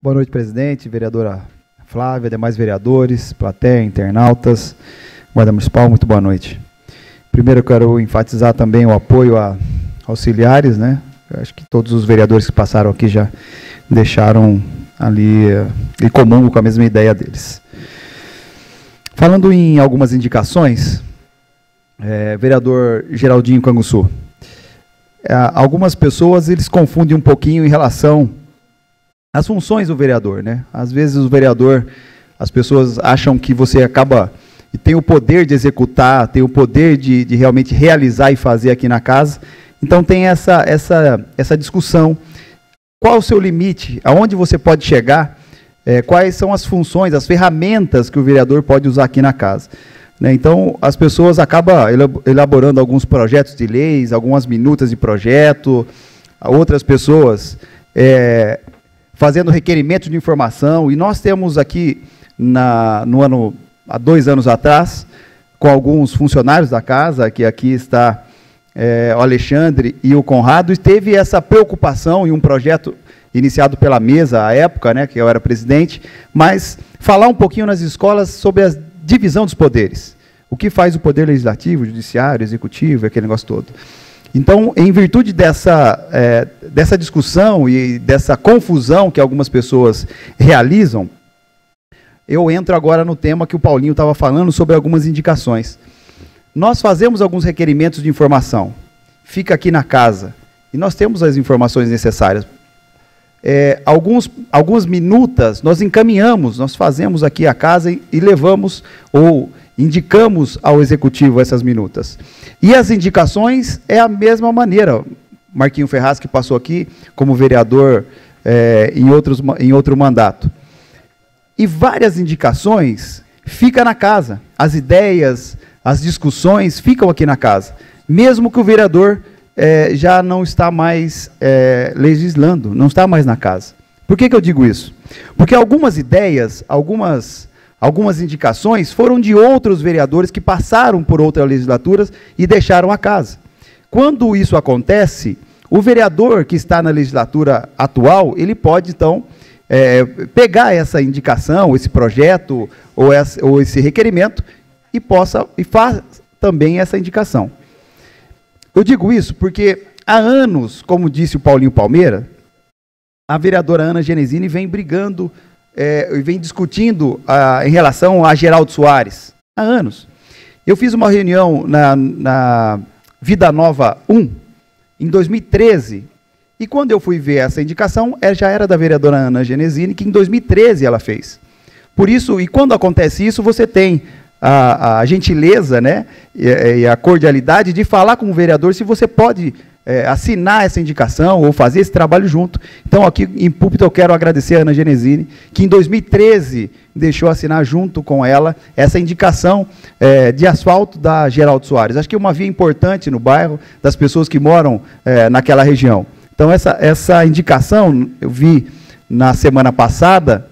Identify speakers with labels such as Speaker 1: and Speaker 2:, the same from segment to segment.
Speaker 1: Boa noite, presidente, vereadora Flávia, demais vereadores, plateia, internautas, guarda municipal, muito boa noite. Primeiro eu quero enfatizar também o apoio a auxiliares, né? Eu acho que todos os vereadores que passaram aqui já deixaram ali em comum com a mesma ideia deles. Falando em algumas indicações, vereador Geraldinho Canguçu, algumas pessoas eles confundem um pouquinho em relação às funções do vereador, né? Às vezes o vereador, as pessoas acham que você acaba e tem o poder de executar, tem o poder de realmente realizar e fazer aqui na casa. Então tem essa discussão. Qual o seu limite? Aonde você pode chegar? Quais são as funções, as ferramentas que o vereador pode usar aqui na casa? Né? Então, as pessoas acabam elaborando alguns projetos de leis, algumas minutas de projeto, outras pessoas fazendo requerimento de informação, e nós temos aqui, há 2 anos atrás, com alguns funcionários da casa, que aqui está o Alexandre e o Conrado, e teve essa preocupação em um projeto iniciado pela mesa à época, né, que eu era presidente, mas falar um pouquinho nas escolas sobre a divisão dos poderes. O que faz o poder legislativo, judiciário, executivo, aquele negócio todo. Então, em virtude dessa discussão e dessa confusão que algumas pessoas realizam, eu entro agora no tema que o Paulinho estava falando sobre algumas indicações. Nós fazemos alguns requerimentos de informação, fica aqui na casa, e nós temos as informações necessárias. Algumas minutas nós encaminhamos, nós fazemos aqui a casa e levamos ou indicamos ao executivo essas minutas. E as indicações é a mesma maneira. Marquinho Ferraz, que passou aqui como vereador em outro mandato. E várias indicações ficam na casa. As ideias, as discussões ficam aqui na casa. Mesmo que o vereador já não está mais legislando, não está mais na casa. Por que eu digo isso? Porque algumas ideias, algumas indicações foram de outros vereadores que passaram por outras legislaturas e deixaram a casa. Quando isso acontece, o vereador que está na legislatura atual, ele pode, então, pegar essa indicação, esse projeto ou esse requerimento e faz também essa indicação. Eu digo isso porque há anos, como disse o Paulinho Palmeira, a vereadora Ana Genesini vem brigando, vem discutindo em relação a Geraldo Soares. Há anos. Eu fiz uma reunião na Vida Nova 1, em 2013, e quando eu fui ver essa indicação, já era da vereadora Ana Genesini, que em 2013 ela fez. Por isso, e quando acontece isso, você tem a gentileza, né, e a cordialidade de falar com o vereador se você pode assinar essa indicação ou fazer esse trabalho junto. Então, aqui em púlpito, eu quero agradecer a Ana Genesini, que em 2013 deixou assinar junto com ela essa indicação de asfalto da Geraldo Soares. Acho que é uma via importante no bairro, das pessoas que moram naquela região. Então, essa indicação, eu vi na semana passada,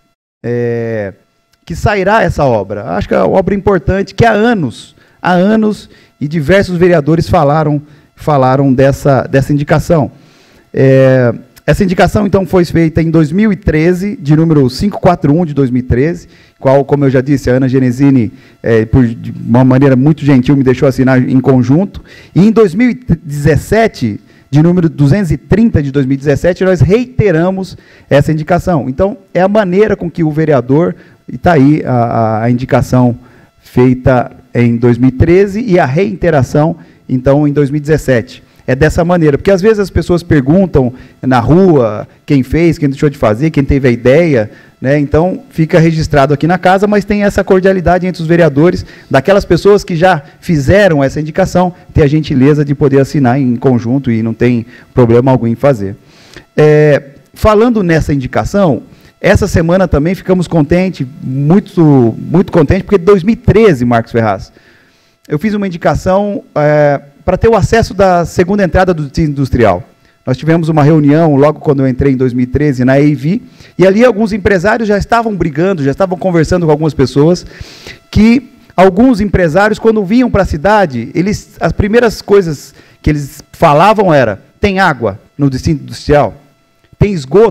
Speaker 1: que sairá essa obra. Acho que é uma obra importante, que há anos, e diversos vereadores falaram dessa indicação. Essa indicação, então, foi feita em 2013, de número 541 de 2013, qual, como eu já disse, a Ana Genesini, de uma maneira muito gentil, me deixou assinar em conjunto. E em 2017, de número 230 de 2017, nós reiteramos essa indicação. Então, é a maneira com que o vereador, e está aí a indicação feita em 2013 e a reiteração, então, em 2017. É dessa maneira, porque às vezes as pessoas perguntam na rua quem fez, quem deixou de fazer, quem teve a ideia, né? Então fica registrado aqui na casa, mas tem essa cordialidade entre os vereadores, daquelas pessoas que já fizeram essa indicação, ter a gentileza de poder assinar em conjunto e não tem problema algum em fazer. Falando nessa indicação, essa semana também ficamos contentes, muito, muito contentes, porque em 2013, Marcos Ferraz, eu fiz uma indicação para ter o acesso da segunda entrada do distrito industrial. Nós tivemos uma reunião, logo quando eu entrei em 2013, na EIV, e ali alguns empresários já estavam brigando, já estavam conversando com algumas pessoas, que alguns empresários, quando vinham para a cidade, as primeiras coisas que eles falavam era: tem água no distrito industrial? Tem esgoto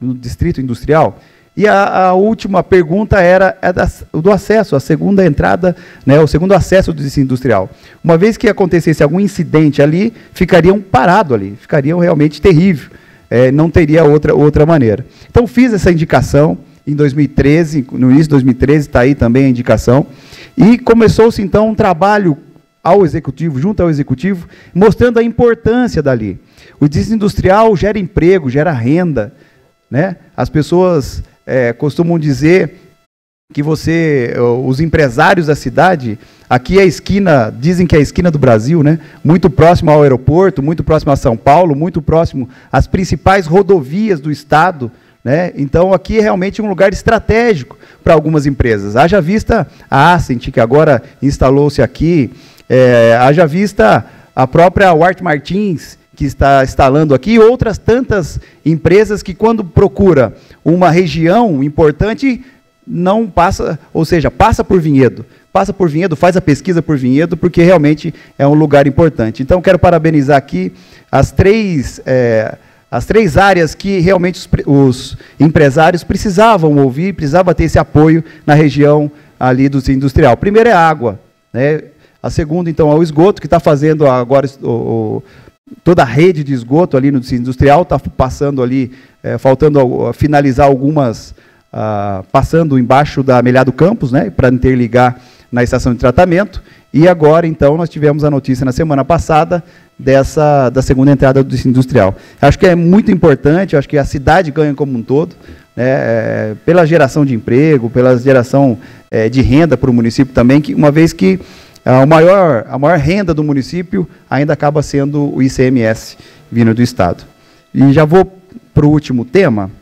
Speaker 1: no distrito industrial? E a última pergunta era do acesso, a segunda entrada, né, o segundo acesso do distrito industrial. Uma vez que acontecesse algum incidente ali, ficariam parados ali, ficariam realmente terrível, não teria outra maneira. Então, fiz essa indicação em 2013, no início de 2013, está aí também a indicação, e começou-se, então, um trabalho ao executivo, junto ao executivo, mostrando a importância dali. O distrito industrial gera emprego, gera renda, né? As pessoas costumam dizer que os empresários da cidade, aqui é a esquina, dizem que é a esquina do Brasil, né? Muito próximo ao aeroporto, muito próximo a São Paulo, muito próximo às principais rodovias do estado, né? Então, aqui é realmente um lugar estratégico para algumas empresas. Haja vista a Ascent, que agora instalou-se aqui, haja vista a própria Wart Martins, que está instalando aqui, outras tantas empresas que, quando procura uma região importante, não passa, ou seja, passa por Vinhedo, faz a pesquisa por Vinhedo, porque realmente é um lugar importante. Então, quero parabenizar aqui as três áreas que realmente os empresários precisavam ouvir, precisavam ter esse apoio na região ali do distrito industrial. Primeiro é a água, né? A segunda, então, é o esgoto, que está fazendo agora toda a rede de esgoto ali no distrito industrial, está passando ali, faltando finalizar algumas, passando embaixo da Amelhado Campos, né, para interligar na estação de tratamento, e agora, então, nós tivemos a notícia na semana passada da segunda entrada do distrito industrial. Acho que é muito importante, acho que a cidade ganha como um todo, né, pela geração de emprego, pela geração de renda para o município também, uma vez que a maior renda do município ainda acaba sendo o ICMS vindo do Estado. E já vou para o último tema.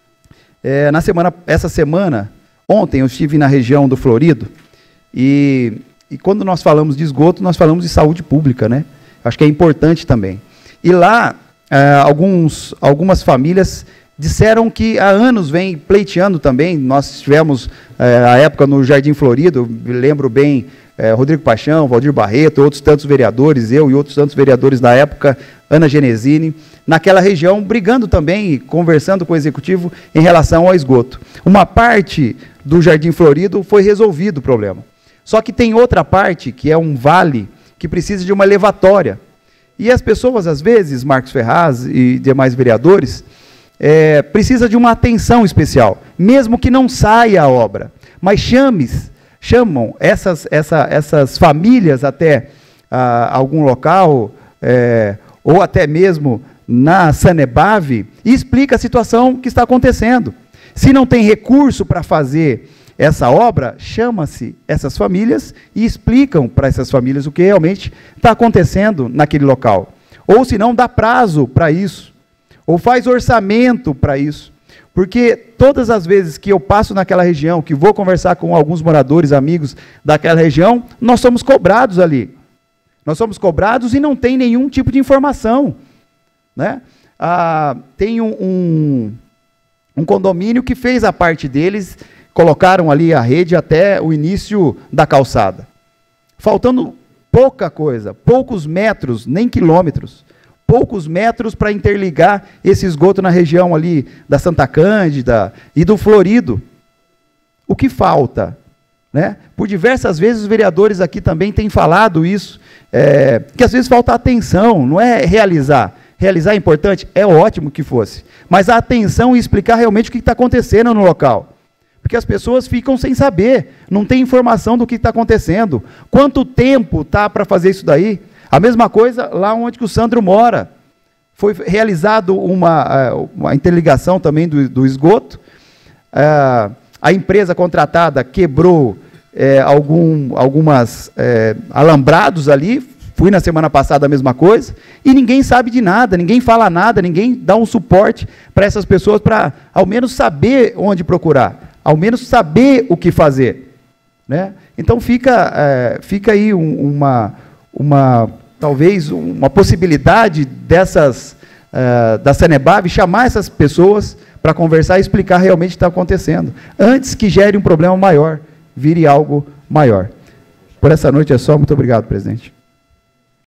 Speaker 1: Essa semana, ontem, eu estive na região do Florido, e quando nós falamos de esgoto, nós falamos de saúde pública, né? Acho que é importante também. E lá, algumas famílias disseram que há anos vem pleiteando também. Nós tivemos, a época, no Jardim Florido, eu lembro bem, Rodrigo Paixão, Valdir Barreto, outros tantos vereadores, eu e outros tantos vereadores da época, Ana Genesini, naquela região, brigando também, conversando com o executivo em relação ao esgoto. Uma parte do Jardim Florido foi resolvido o problema. Só que tem outra parte, que é um vale, que precisa de uma elevatória. E as pessoas, às vezes, Marcos Ferraz e demais vereadores, precisa de uma atenção especial, mesmo que não saia a obra, mas chamam essas famílias até algum local, ou até mesmo na Sanebave, e explica a situação que está acontecendo. Se não tem recurso para fazer essa obra, chama-se essas famílias e explicam para essas famílias o que realmente está acontecendo naquele local. Ou se não, dá prazo para isso, ou faz orçamento para isso. Porque todas as vezes que eu passo naquela região, que vou conversar com alguns moradores, amigos daquela região, nós somos cobrados ali. Nós somos cobrados e não tem nenhum tipo de informação, né? Tem um condomínio que fez a parte deles, colocaram ali a rede até o início da calçada. Faltando pouca coisa, poucos metros, nem quilômetros, poucos metros para interligar esse esgoto na região ali da Santa Cândida e do Florido. O que falta? Né? Por diversas vezes os vereadores aqui também têm falado isso, que às vezes falta atenção, não é realizar. Realizar é importante? É ótimo que fosse. Mas a atenção e explicar realmente o que está acontecendo no local. Porque as pessoas ficam sem saber, não tem informação do que está acontecendo. Quanto tempo está para fazer isso daí? A mesma coisa lá onde que o Sandro mora. Foi realizado uma interligação também do esgoto. A empresa contratada quebrou algumas alambrados ali. Fui na semana passada a mesma coisa. E ninguém sabe de nada, ninguém fala nada, ninguém dá um suporte para essas pessoas para ao menos saber onde procurar. Ao menos saber o que fazer, né? Então fica aí talvez uma possibilidade da Sanebave chamar essas pessoas para conversar e explicar realmente o que está acontecendo, antes que gere um problema maior, vire algo maior. Por essa noite é só, muito obrigado, presidente.